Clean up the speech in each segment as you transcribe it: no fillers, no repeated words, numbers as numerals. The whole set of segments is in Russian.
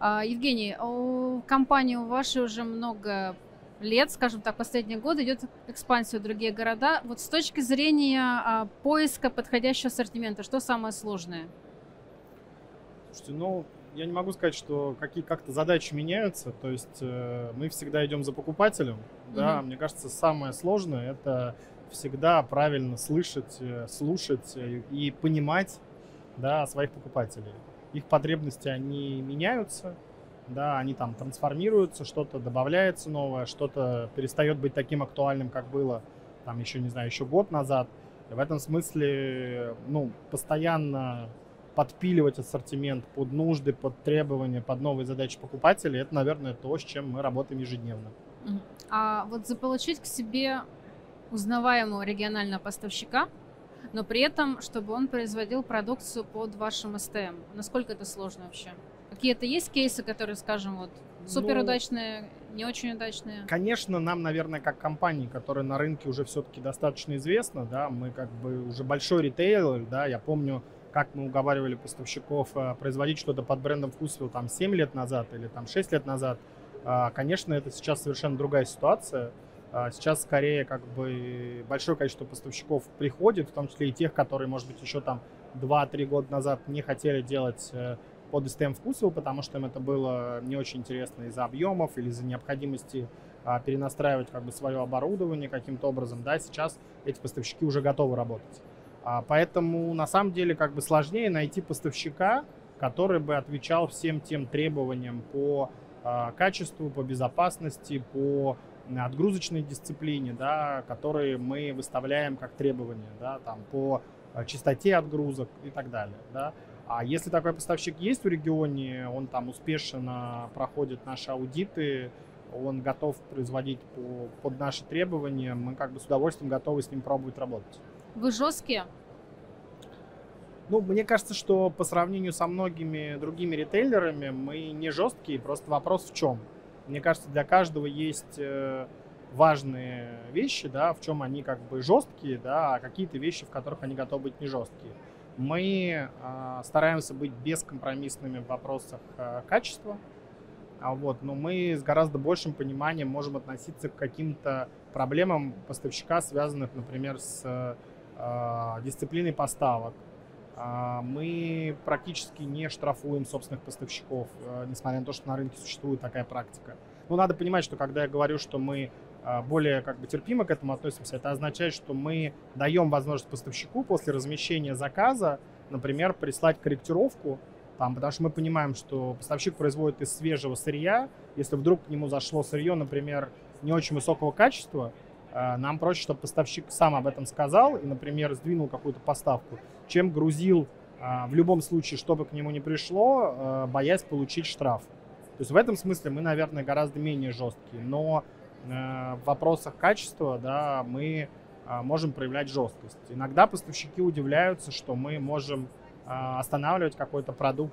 Евгений, у компании у вашей уже много лет, скажем так, последние годы идет экспансия в другие города. Вот с точки зрения поиска подходящего ассортимента, что самое сложное? Слушайте, ну, я не могу сказать, что как-то задачи меняются. То есть мы всегда идем за покупателем. Да, Мгм. мне кажется, самое сложное это всегда правильно слышать, слушать и понимать, да, своих покупателей. Их потребности, они меняются, да, они там трансформируются, что-то добавляется новое, что-то перестает быть таким актуальным, как было там еще, не знаю, еще год назад. И в этом смысле, ну, постоянно подпиливать ассортимент под нужды, под требования, под новые задачи покупателей, это, наверное, то, с чем мы работаем ежедневно. Мгм. А вот заполучить к себе узнаваемого регионального поставщика, но при этом, чтобы он производил продукцию под вашим СТМ. Насколько это сложно вообще? Какие-то есть кейсы, которые, скажем, вот супер Ну, удачные, не очень удачные? конечно, нам, наверное, как компании, которая на рынке уже все-таки достаточно известна, да, мы как бы уже большой ритейлер, да, я помню, как мы уговаривали поставщиков производить что-то под брендом Вкусвилл там 7 лет назад или там 6 лет назад. Конечно, это сейчас совершенно другая ситуация. Сейчас скорее как бы большое количество поставщиков приходит, в том числе и тех, которые, может быть, еще там 2-3 года назад не хотели делать под STM Вкусвилл, потому что им это было не очень интересно из-за объемов или из-за необходимости перенастраивать как бы свое оборудование каким-то образом. Да, сейчас эти поставщики уже готовы работать. Поэтому на самом деле как бы сложнее найти поставщика, который бы отвечал всем тем требованиям по качеству, по безопасности, по отгрузочной дисциплине, да, которые мы выставляем как требования, да, там, по частоте отгрузок и так далее. Да. А если такой поставщик есть в регионе, он там успешно проходит наши аудиты, он готов производить под наши требования, мы как бы с удовольствием готовы с ним пробовать работать. Вы жесткие? Ну, мне кажется, что по сравнению со многими другими ритейлерами мы не жесткие, просто вопрос в чем. Мне кажется, для каждого есть важные вещи, да, в чем они как бы жесткие, да, а какие-то вещи, в которых они готовы быть не жесткие. Мы стараемся быть бескомпромиссными в вопросах качества, вот, но мы с гораздо большим пониманием можем относиться к каким-то проблемам поставщика, связанных, например, с дисциплиной поставок. Мы практически не штрафуем собственных поставщиков, несмотря на то, что на рынке существует такая практика. Но надо понимать, что когда я говорю, что мы более как бы терпимо к этому относимся, это означает, что мы даем возможность поставщику после размещения заказа, например, прислать корректировку, там, потому что мы понимаем, что поставщик производит из свежего сырья. Если вдруг к нему зашло сырье, например, не очень высокого качества, нам проще, чтобы поставщик сам об этом сказал и, например, сдвинул какую-то поставку, чем грузил в любом случае, чтобы к нему не пришло, боясь получить штраф. То есть в этом смысле мы, наверное, гораздо менее жесткие. Но в вопросах качества, да, мы можем проявлять жесткость. Иногда поставщики удивляются, что мы можем останавливать какой-то продукт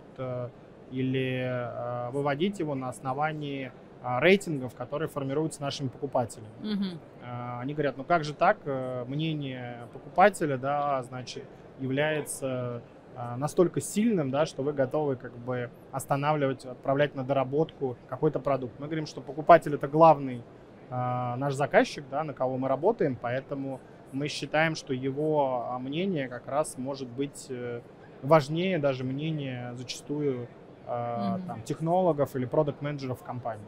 или выводить его на основании рейтингов, которые формируются нашими покупателями. Мгм. Они говорят, ну как же так, мнение покупателя, да, значит, является настолько сильным, да, что вы готовы как бы останавливать, отправлять на доработку какой-то продукт. Мы говорим, что покупатель это главный наш заказчик, да, на кого мы работаем, поэтому мы считаем, что его мнение как раз может быть важнее даже мнения зачастую Мгм. там, технологов или продакт-менеджеров в компании.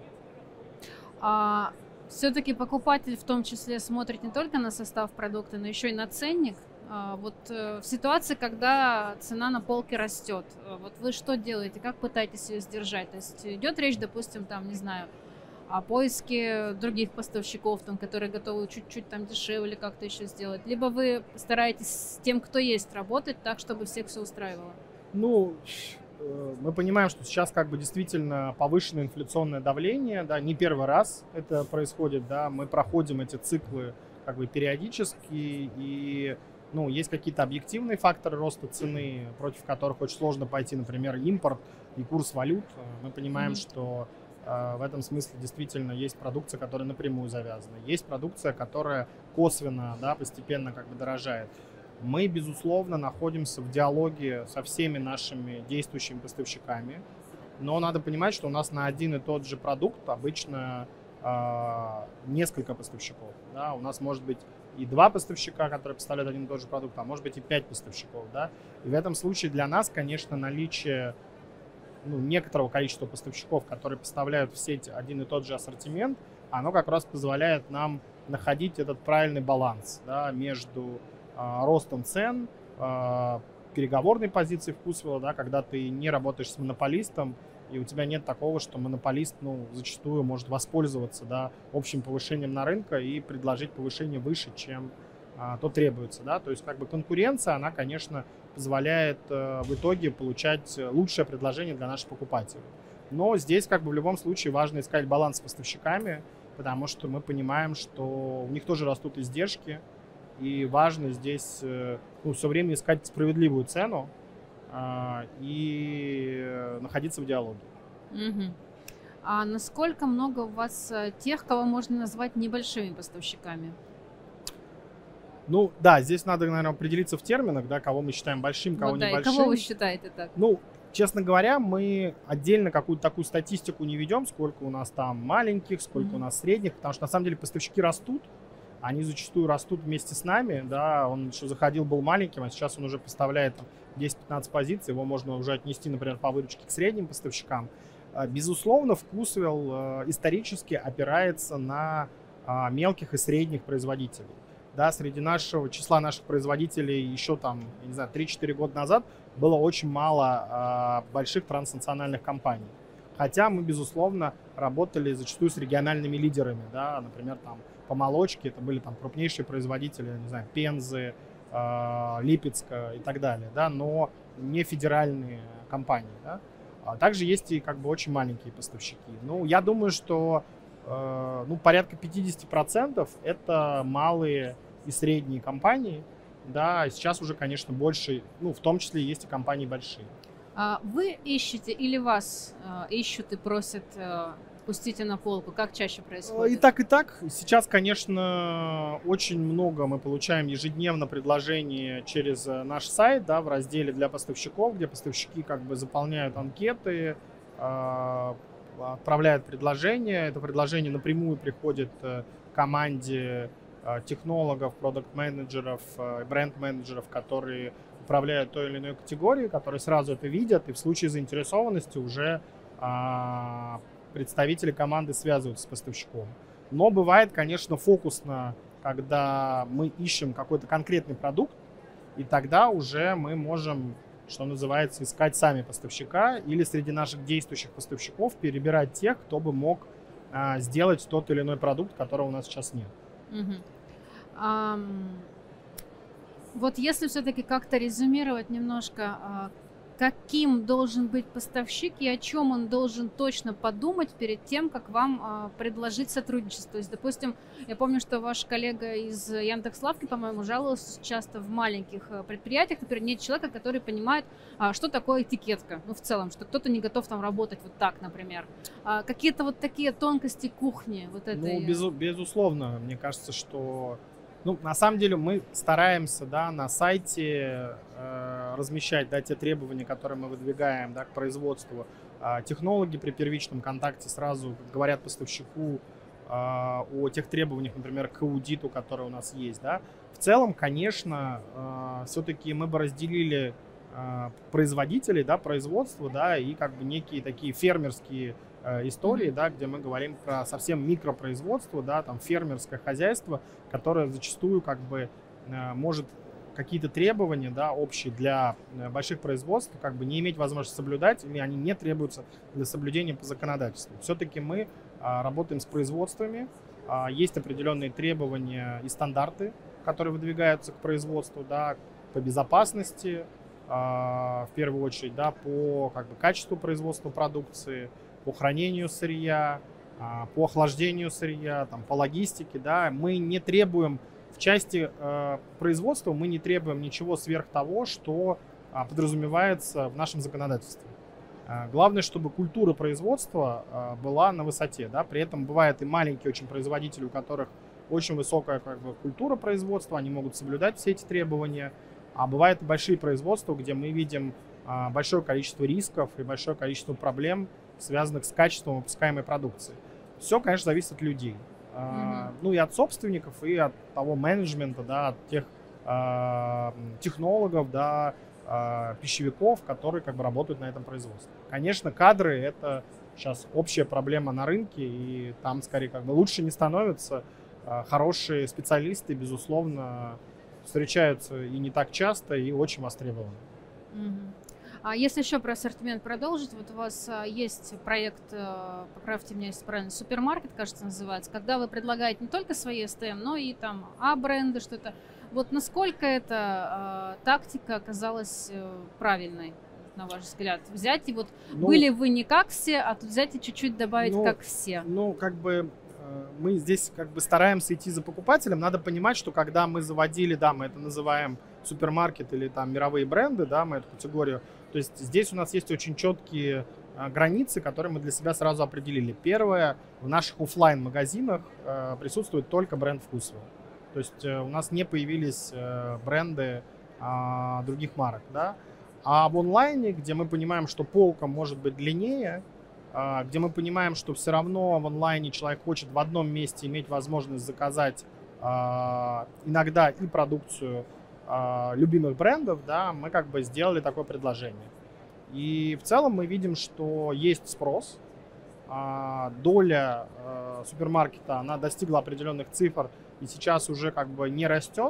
А все-таки покупатель в том числе смотрит не только на состав продукта, но еще и на ценник. Вот в ситуации, когда цена на полке растет, вот вы что делаете, как пытаетесь ее сдержать? То есть идет речь, допустим, там, не знаю, о поиске других поставщиков, там, которые готовы чуть-чуть там дешевле как-то еще сделать, либо вы стараетесь с тем, кто есть, работать так, чтобы всех все устраивало? Ну, мы понимаем, что сейчас как бы действительно повышенное инфляционное давление, да, не первый раз это происходит, да, мы проходим эти циклы как бы периодически, и, ну, есть какие-то объективные факторы роста цены, против которых очень сложно пойти, например, импорт и курс валют. Мы понимаем, Мгм. что в этом смысле действительно есть продукция, которая напрямую завязана, есть продукция, которая косвенно, да, постепенно как бы дорожает. Мы, безусловно, находимся в диалоге со всеми нашими действующими поставщиками. но надо понимать, что у нас на один и тот же продукт обычно несколько поставщиков. Да? У нас может быть и 2 поставщика, которые поставляют один и тот же продукт, а может быть и 5 поставщиков. Да? И в этом случае для нас, конечно, наличие некоторого количества поставщиков, которые поставляют в сеть один и тот же ассортимент, оно как раз позволяет нам находить этот правильный баланс, да, между ростом цен, переговорной позиции вкусвилла, да, когда ты не работаешь с монополистом, и у тебя нет такого, что монополист зачастую может воспользоваться, да, общим повышением на рынке и предложить повышение выше, чем то требуется. Да? То есть как бы конкуренция, она, конечно, позволяет в итоге получать лучшее предложение для наших покупателей. Но здесь как бы в любом случае важно искать баланс с поставщиками, потому что мы понимаем, что у них тоже растут издержки, и важно здесь все время искать справедливую цену и находиться в диалоге. Мгм. А насколько много у вас тех, кого можно назвать небольшими поставщиками? Да, здесь надо, наверное, определиться в терминах, да, кого мы считаем большим, кого Вот да, и небольшим. кого вы считаете так? Честно говоря, мы отдельно какую-то такую статистику не ведем, сколько у нас там маленьких, сколько у нас средних, потому что на самом деле поставщики растут, они зачастую растут вместе с нами, да, он еще заходил, был маленьким, а сейчас он уже поставляет 10-15 позиций, его можно уже отнести, например, по выручке к средним поставщикам. Безусловно, вкусвилл исторически опирается на мелких и средних производителей. Да, среди числа наших производителей еще там, я не знаю, 3-4 года назад было очень мало больших транснациональных компаний. Хотя мы, безусловно, работали зачастую с региональными лидерами, да, например, там по молочке это были там крупнейшие производители, не знаю, Пензы, Липецка и так далее, да, но не федеральные компании, да. Также есть и как бы очень маленькие поставщики. Я думаю, что порядка 50% это малые и средние компании, да, сейчас уже, конечно, больше, в том числе есть и компании большие. Вы ищете или вас ищут и просят пустите на полку? Как чаще происходит? И так, и так. Сейчас, конечно, очень много мы получаем ежедневно предложений через наш сайт, да, в разделе для поставщиков, где поставщики как бы заполняют анкеты, отправляют предложения. Это предложение напрямую приходит команде технологов, продакт-менеджеров, бренд-менеджеров, которые управляют той или иной категорией, которые сразу это видят, и в случае заинтересованности уже представители команды связываются с поставщиком. Но бывает, конечно, фокусно, когда мы ищем какой-то конкретный продукт, и тогда уже мы можем, что называется, искать сами поставщика или среди наших действующих поставщиков перебирать тех, кто бы мог сделать тот или иной продукт, которого у нас сейчас нет. Вот если все-таки как-то резюмировать немножко, каким должен быть поставщик и о чем он должен точно подумать перед тем, как вам предложить сотрудничество. То есть, допустим, я помню, что ваш коллега из Яндекс.Лавки, по-моему, жаловался часто в маленьких предприятиях, например, нет человека, который понимает, что такое этикетка, в целом, что кто-то не готов там работать вот так, например. Какие-то вот такие тонкости кухни вот этой. Безусловно, мне кажется, что на самом деле мы стараемся, да, на сайте размещать, да, те требования, которые мы выдвигаем, да, к производству. Технологи при первичном контакте сразу говорят поставщику о тех требованиях, например, к аудиту, который у нас есть. Да. В целом, конечно, все-таки мы бы разделили производителей, да, производство, да, и как бы некие такие фермерские истории, да, где мы говорим про совсем микропроизводство, да, там фермерское хозяйство, которое зачастую как бы может какие-то требования, да, общие для больших производств как бы не иметь возможности соблюдать, или они не требуются для соблюдения по законодательству. Все-таки мы работаем с производствами, есть определенные требования и стандарты, которые выдвигаются к производству, да, по безопасности, в первую очередь, да, по как бы качеству производства продукции, по хранению сырья, по охлаждению сырья, там, по логистике, да, мы не требуем в части производства, мы не требуем ничего сверх того, что подразумевается в нашем законодательстве. Главное, чтобы культура производства была на высоте, да, при этом бывают и маленькие очень производители, у которых очень высокая как бы культура производства, они могут соблюдать все эти требования, а бывают и большие производства, где мы видим большое количество рисков и большое количество проблем, связанных с качеством выпускаемой продукции. Все, конечно, зависит от людей. Ну и от собственников, и от того менеджмента, да, от тех технологов, да, пищевиков, которые как бы работают на этом производстве. Конечно, кадры — это сейчас общая проблема на рынке, и там скорее как бы лучше не становятся. Хорошие специалисты, безусловно, встречаются и не так часто, и очень востребованы. А если еще про ассортимент продолжить, вот у вас есть проект, поправьте меня, если правильно, супермаркет, кажется, называется, когда вы предлагаете не только свои СТМ, но и там бренды, что-то. Вот насколько эта тактика оказалась правильной, на ваш взгляд? Взять и вот были вы не как все, а тут взять и чуть-чуть добавить как все. Ну, как бы мы здесь как бы стараемся идти за покупателем. Надо понимать, что когда мы заводили, да, мы это называем супермаркет или там мировые бренды, да, мы эту категорию, то есть здесь у нас есть очень четкие границы, которые мы для себя сразу определили. Первое, в наших офлайн-магазинах присутствует только бренд Вкусвилл. То есть у нас не появились бренды других марок, да. А в онлайне, где мы понимаем, что полка может быть длиннее, где мы понимаем, что все равно в онлайне человек хочет в одном месте иметь возможность заказать иногда и продукцию любимых брендов, да, мы как бы сделали такое предложение. И в целом мы видим, что есть спрос. Доля супермаркета, она достигла определенных цифр и сейчас уже как бы не растет,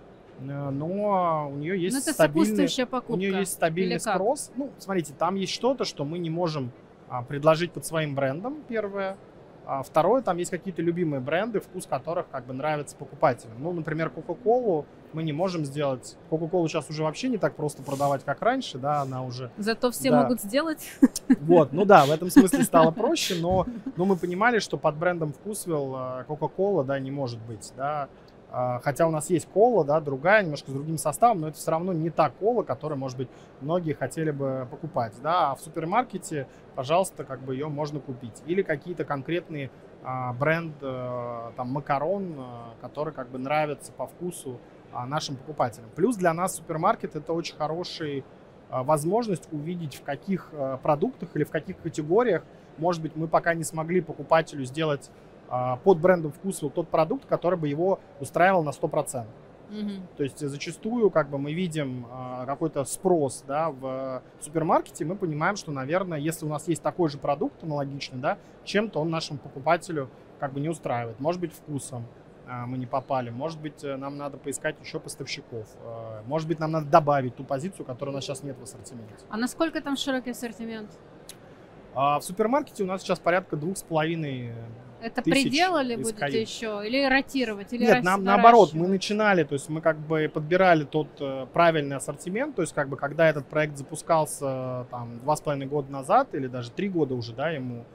но у нее есть стабильный спрос. Ну, смотрите, там есть что-то, что мы не можем предложить под своим брендом, первое. Второе, там есть какие-то любимые бренды, вкус которых как бы нравится покупателям. Ну, например, Кока-Колу мы не можем сделать. Кока-Колу сейчас уже вообще не так просто продавать, как раньше, да, она уже... Зато все могут сделать. Вот, ну да, в этом смысле стало проще, но мы понимали, что под брендом Вкусвилл Кока-Кола, да, не может быть, да. Хотя у нас есть кола, да, другая, немножко с другим составом, но это все равно не та кола, которую, может быть, многие хотели бы покупать, да, а в супермаркете, пожалуйста, как бы ее можно купить. Или какие-то конкретные бренд, там, макарон, который как бы нравится по вкусу нашим покупателям. Плюс для нас супермаркет — это очень хорошая возможность увидеть, в каких продуктах или в каких категориях, может быть, мы пока не смогли покупателю сделать под брендом Вкусвилл тот продукт, который бы его устраивал на 100%. То есть зачастую как бы мы видим какой-то спрос, да, в супермаркете, мы понимаем, что, наверное, если у нас есть такой же продукт аналогичный, да, чем-то он нашему покупателю как бы не устраивает. Может быть, вкусом мы не попали, может быть, нам надо поискать еще поставщиков, может быть, нам надо добавить ту позицию, которой у нас сейчас нет в ассортименте. А насколько там широкий ассортимент? В супермаркете у нас сейчас порядка 2,5 это предел или будет еще? Или ротировать? Или нет, нам наоборот, мы начинали, то есть мы как бы подбирали тот правильный ассортимент, то есть как бы когда этот проект запускался там 2,5 года назад или даже 3 года уже, да, ему,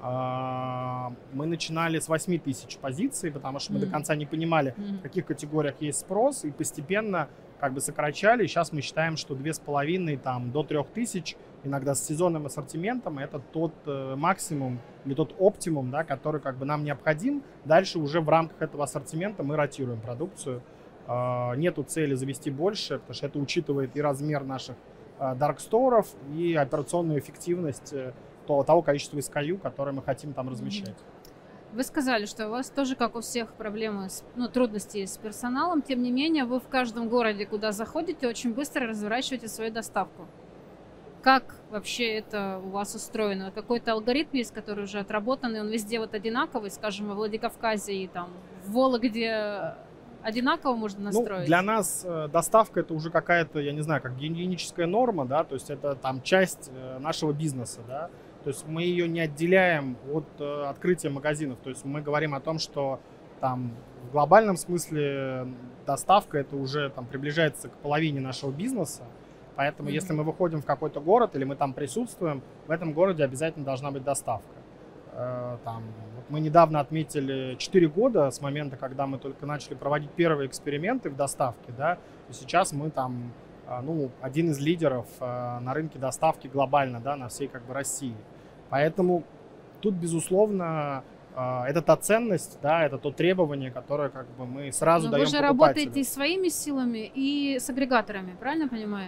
мы начинали с 8 тысяч позиций, потому что мы до конца не понимали, в каких категориях есть спрос, и постепенно как бы сокращали. Сейчас мы считаем, что 2,5 там до 3 тысяч, иногда с сезонным ассортиментом, это тот максимум или тот оптимум, да, который как бы нам необходим. Дальше уже в рамках этого ассортимента мы ротируем продукцию. Нету цели завести больше, потому что это учитывает и размер наших дарксторов, и операционную эффективность того количества SKU, которое мы хотим там размещать. Вы сказали, что у вас тоже, как у всех, проблемы, трудности с персоналом. Тем не менее, вы в каждом городе, куда заходите, очень быстро разворачиваете свою доставку. Как вообще это у вас устроено? Какой-то алгоритм есть, который уже отработан, и он везде вот одинаковый, скажем, во Владикавказе и там в Вологде одинаково можно настроить? Ну, для нас доставка — это уже какая-то, я не знаю, как гигиеническая норма, да, то есть это там часть нашего бизнеса, да. То есть мы ее не отделяем от открытия магазинов. То есть мы говорим о том, что там в глобальном смысле доставка — это уже там приближается к половине нашего бизнеса. Поэтому если мы выходим в какой-то город или мы там присутствуем, в этом городе обязательно должна быть доставка. Там, вот мы недавно отметили 4 года с момента, когда мы только начали проводить первые эксперименты в доставке, да, и сейчас мы там, ну, один из лидеров на рынке доставки глобально, да, на всей как бы России. Поэтому тут, безусловно, это та ценность, да, это то требование, которое как бы мы сразу даем покупателю. Вы же работаете и своими силами, и с агрегаторами, правильно понимаю?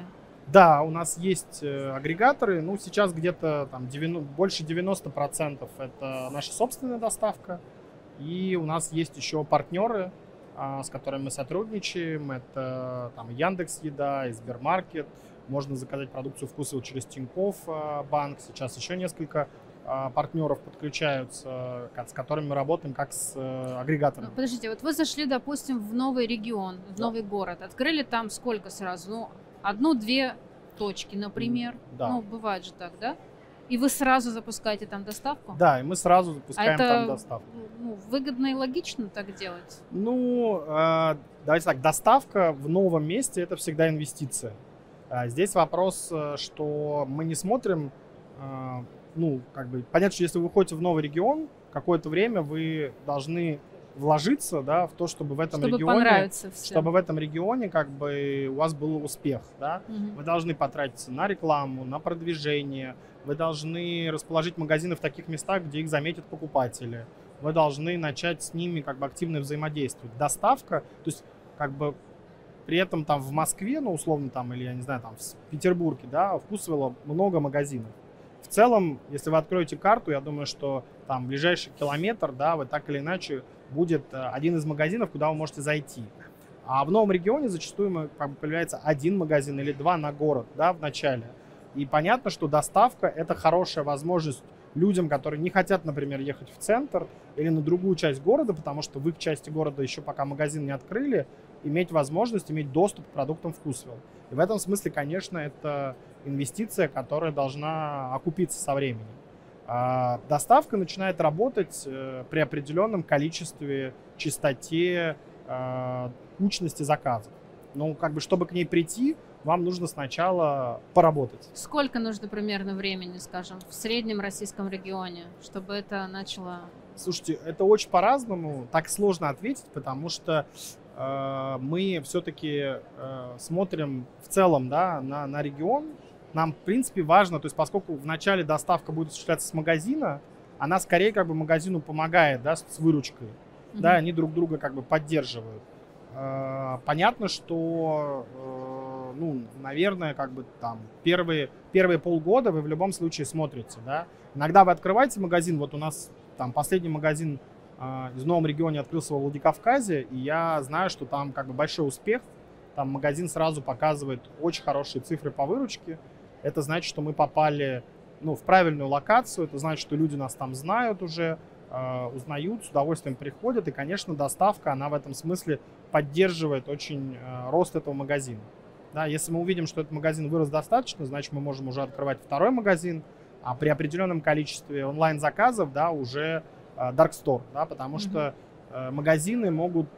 Да, у нас есть агрегаторы, ну, сейчас где-то там больше 90% это наша собственная доставка, и у нас есть еще партнеры, с которыми мы сотрудничаем, это там Яндекс.Еда и Сбермаркет, можно заказать продукцию Вкусвилл через Тинькофф банк, сейчас еще несколько партнеров подключаются, с которыми мы работаем как с агрегаторами. Подождите, вот вы зашли, допустим, в новый регион, в новый город, открыли там сколько сразу? Ну, одну-две точки, например. Да. Ну, бывает же так, да? И вы сразу запускаете там доставку? Да, и мы сразу запускаем там доставку. Ну, выгодно и логично так делать? Ну, давайте так, доставка в новом месте – это всегда инвестиция. Здесь вопрос, что мы не смотрим, ну, как бы, понятно, что если вы выходите в новый регион, какое-то время вы должны вложиться, да, в то, чтобы в этом регионе, как бы, у вас был успех, да. Вы должны потратиться на рекламу, на продвижение, вы должны расположить магазины в таких местах, где их заметят покупатели, вы должны начать с ними, как бы, активно взаимодействовать. Доставка, то есть, как бы, при этом там в Москве, ну, условно, там, или, я не знаю, там, в Петербурге, да, у Вкусвилла много магазинов. В целом, если вы откроете карту, я думаю, что там ближайший километр, да, вы так или иначе будет один из магазинов, куда вы можете зайти. А в новом регионе зачастую появляется один магазин или два на город, да, в начале. И понятно, что доставка – это хорошая возможность людям, которые не хотят, например, ехать в центр или на другую часть города, потому что в их части города еще пока магазин не открыли, иметь возможность, иметь доступ к продуктам Вкусвилл. И в этом смысле, конечно, это инвестиция, которая должна окупиться со временем. Доставка начинает работать при определенном количестве, частоте, кучности заказов. Но как бы, чтобы к ней прийти, вам нужно сначала поработать. Сколько нужно примерно времени, скажем, в среднем российском регионе, чтобы это начало? Слушайте, это очень по-разному, так сложно ответить, потому что мы все-таки смотрим в целом, да, на регион. Нам, в принципе, важно, то есть поскольку в начале доставка будет осуществляться с магазина, она скорее как бы магазину помогает, да, с выручкой. Да, они друг друга как бы поддерживают. Понятно, что, ну, наверное, как бы там первые полгода вы в любом случае смотрите, да. Иногда вы открываете магазин, вот у нас там последний магазин в новом регионе открылся во Владикавказе, и я знаю, что там как бы большой успех, там магазин сразу показывает очень хорошие цифры по выручке. Это значит, что мы попали, ну, в правильную локацию, это значит, что люди нас там знают уже, узнают, с удовольствием приходят, и, конечно, доставка, она в этом смысле поддерживает очень рост этого магазина. Да, если мы увидим, что этот магазин вырос достаточно, значит, мы можем уже открывать второй магазин, а при определенном количестве онлайн-заказов, да, уже Dark Store, да, потому что магазины могут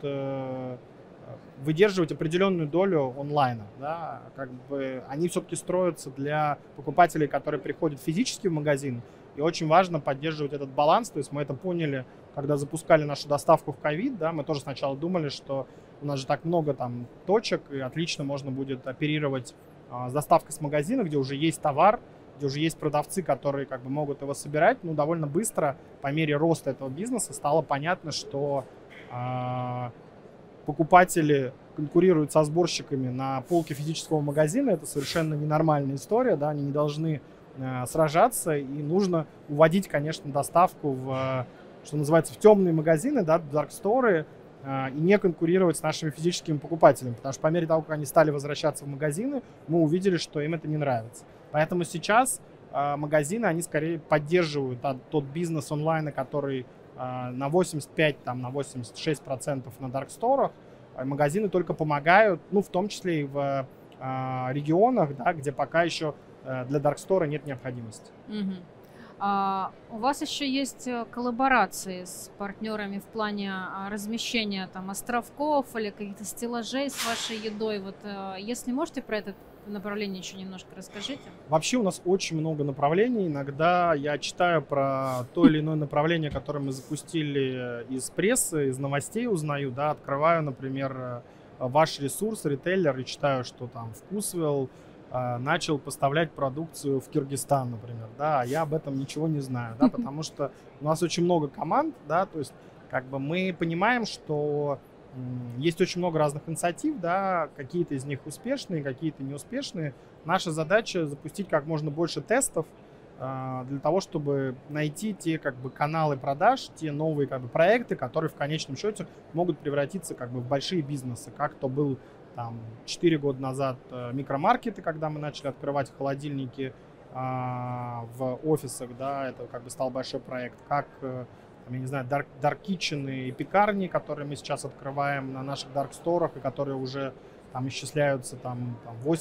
выдерживать определенную долю онлайна, да, как бы они все-таки строятся для покупателей, которые приходят физически в магазин, и очень важно поддерживать этот баланс, то есть мы это поняли, когда запускали нашу доставку в ковид, да, мы тоже сначала думали, что у нас же так много там точек, и отлично можно будет оперировать с доставкой с магазина, где уже есть товар, где уже есть продавцы, которые как бы могут его собирать, но довольно быстро по мере роста этого бизнеса стало понятно, что покупатели конкурируют со сборщиками на полке физического магазина. Это совершенно ненормальная история, да, они не должны сражаться, и нужно уводить, конечно, доставку в, что называется, в темные магазины, да, в дарксторы, и не конкурировать с нашими физическими покупателями, потому что по мере того, как они стали возвращаться в магазины, мы увидели, что им это не нравится. Поэтому сейчас магазины, они скорее поддерживают тот бизнес онлайна, который на 85, там, на 86% на дарксторах. Магазины только помогают, ну, в том числе и в регионах, да, где пока еще для даркстора нет необходимости. У вас еще есть коллаборации с партнерами в плане размещения там островков или каких-то стеллажей с вашей едой. Вот если можете про это направление еще немножко расскажите. Вообще у нас очень много направлений. Иногда я читаю про то или иное направление, которое мы запустили из прессы, из новостей узнаю, да, открываю, например, ваш ресурс, ритейлер, и читаю, что там Вкусвилл начал поставлять продукцию в Киргизстан, например, да, а я об этом ничего не знаю, да, потому что у нас очень много команд, да, то есть как бы мы понимаем, что Есть очень много разных инициатив, да, какие-то из них успешные, какие-то неуспешные. Наша задача запустить как можно больше тестов для того, чтобы найти те как бы каналы продаж, те новые как бы проекты, которые в конечном счете могут превратиться как бы в большие бизнесы, как то был там 4 года назад микромаркеты, когда мы начали открывать холодильники в офисах, да, это как бы стал большой проект, как я не знаю, dark kitchen и пекарни, которые мы сейчас открываем на наших dark сторах и которые уже там исчисляются там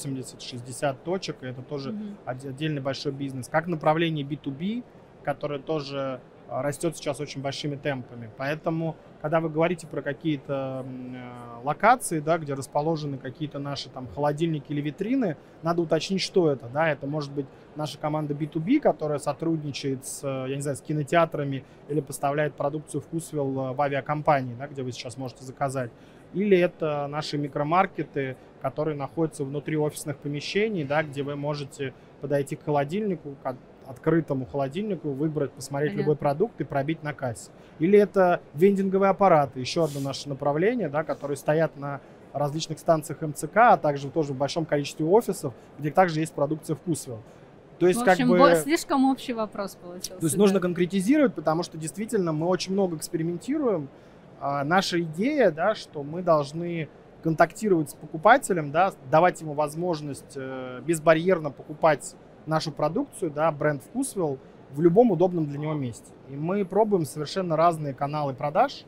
80-60 точек, и это тоже отдельный большой бизнес. Как направление B2B, которое тоже растет сейчас очень большими темпами. Поэтому, когда вы говорите про какие-то локации, да, где расположены какие-то наши там холодильники или витрины, надо уточнить, что это. Да? Это может быть наша команда B2B, которая сотрудничает с, я не знаю, с кинотеатрами или поставляет продукцию Вкусвилл в авиакомпании, да, где вы сейчас можете заказать. Или это наши микромаркеты, которые находятся внутри офисных помещений, да, где вы можете подойти к холодильнику, открытому холодильнику, выбрать, посмотреть любой продукт и пробить на кассе. Или это вендинговые аппараты, еще одно наше направление, да, которые стоят на различных станциях МЦК, а также тоже в большом количестве офисов, где также есть продукция Вкусвилл. То есть, в общем, как бы, слишком общий вопрос получился. То есть нужно конкретизировать, потому что действительно мы очень много экспериментируем. Наша идея, да, что мы должны контактировать с покупателем, да, давать ему возможность безбарьерно покупать нашу продукцию, да, бренд Вкусвилл в любом удобном для него месте. И мы пробуем совершенно разные каналы продаж,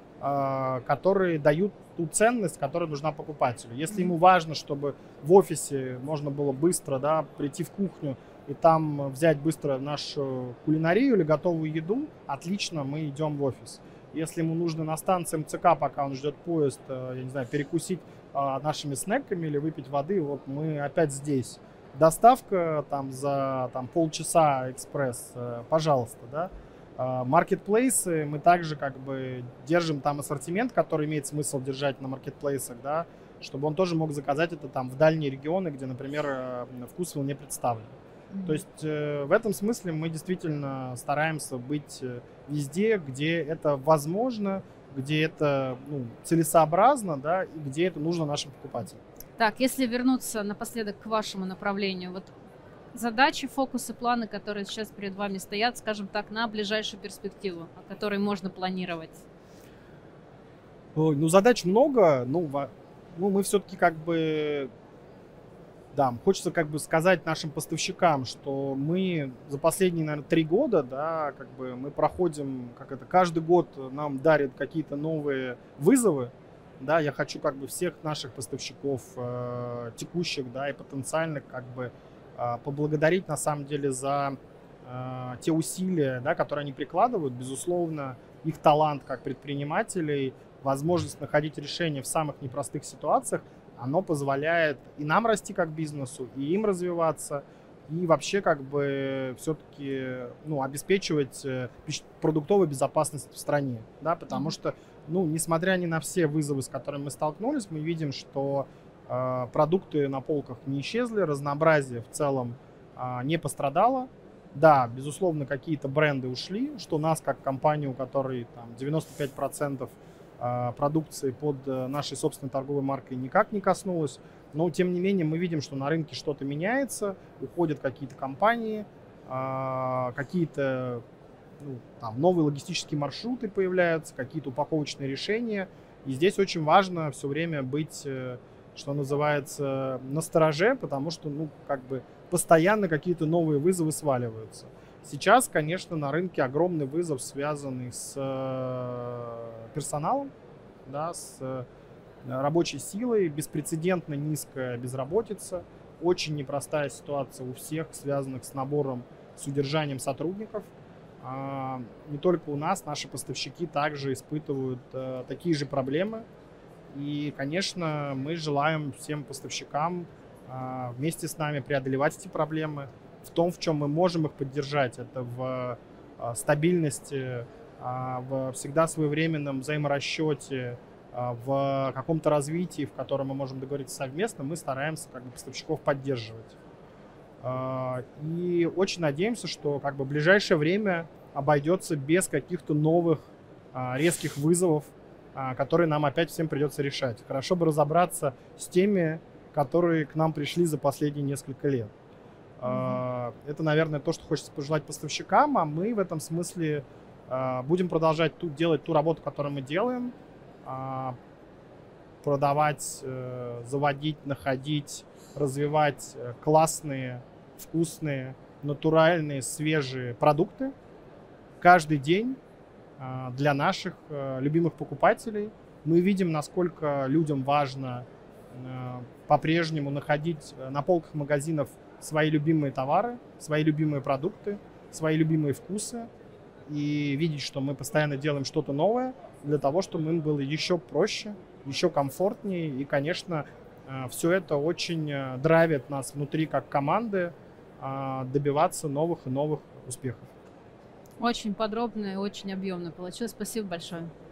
которые дают ту ценность, которая нужна покупателю. Если ему важно, чтобы в офисе можно было быстро, да, прийти в кухню и там взять быстро нашу кулинарию или готовую еду, отлично, мы идем в офис. Если ему нужно на станции МЦК, пока он ждет поезд, я не знаю, перекусить нашими снеками или выпить воды, вот мы опять здесь. Доставка там за полчаса экспресс, пожалуйста, да. Маркетплейсы, мы также как бы держим там ассортимент, который имеет смысл держать на маркетплейсах, да, чтобы он тоже мог заказать это там в дальние регионы, где, например, Вкусвилл не представлен. То есть в этом смысле мы действительно стараемся быть везде, где это возможно, где это целесообразно, да, и где это нужно нашим покупателям. Так, если вернуться напоследок к вашему направлению, вот задачи, фокусы, планы, которые сейчас перед вами стоят, скажем так, на ближайшую перспективу, о которой можно планировать? Задач много, мы все-таки как бы, да, хочется как бы сказать нашим поставщикам, что мы за последние, наверное, 3 года, да, как бы мы проходим, каждый год нам дарят какие-то новые вызовы. Да, я хочу как бы всех наших поставщиков текущих, да, и потенциальных как бы поблагодарить на самом деле за те усилия, да, которые они прикладывают. Безусловно, их талант как предпринимателей, возможность находить решения в самых непростых ситуациях, оно позволяет и нам расти как бизнесу, и им развиваться, и вообще как бы все-таки обеспечивать продуктовую безопасность в стране, да, потому что несмотря ни на все вызовы, с которыми мы столкнулись, мы видим, что продукты на полках не исчезли, разнообразие в целом не пострадало. Да, безусловно, какие-то бренды ушли, что нас, как компанию, у которой там 95% продукции под нашей собственной торговой маркой никак не коснулось. Но, тем не менее, мы видим, что на рынке что-то меняется, уходят какие-то компании, какие-то новые логистические маршруты появляются, какие-то упаковочные решения. И здесь очень важно все время быть, что называется, настороже, потому что, постоянно какие-то новые вызовы сваливаются. Сейчас, конечно, на рынке огромный вызов, связанный с персоналом, да, с рабочей силой, беспрецедентно низкая безработица, очень непростая ситуация у всех, связанных с набором, с удержанием сотрудников. Не только у нас, наши поставщики также испытывают такие же проблемы. И, конечно, мы желаем всем поставщикам вместе с нами преодолевать эти проблемы в том, в чем мы можем их поддержать. Это в стабильности, в всегда своевременном взаиморасчете, в каком-то развитии, в котором мы можем договориться совместно, мы стараемся как бы поставщиков поддерживать. И очень надеемся, что как бы в ближайшее время обойдется без каких-то новых резких вызовов которые нам опять всем придется решать. Хорошо бы разобраться с теми, которые к нам пришли за последние несколько лет. Это, наверное, то, что хочется пожелать поставщикам, а мы в этом смысле будем продолжать делать ту работу, которую мы делаем, продавать, заводить, находить, развивать классные, вкусные, натуральные, свежие продукты каждый день для наших любимых покупателей. Мы видим, насколько людям важно по-прежнему находить на полках магазинов свои любимые товары, свои любимые продукты, свои любимые вкусы и видеть, что мы постоянно делаем что-то новое для того, чтобы им было еще проще, еще комфортнее. И, конечно, все это очень драйвит нас внутри как команды добиваться новых и новых успехов. Очень подробно и очень объемно получилось. Спасибо большое.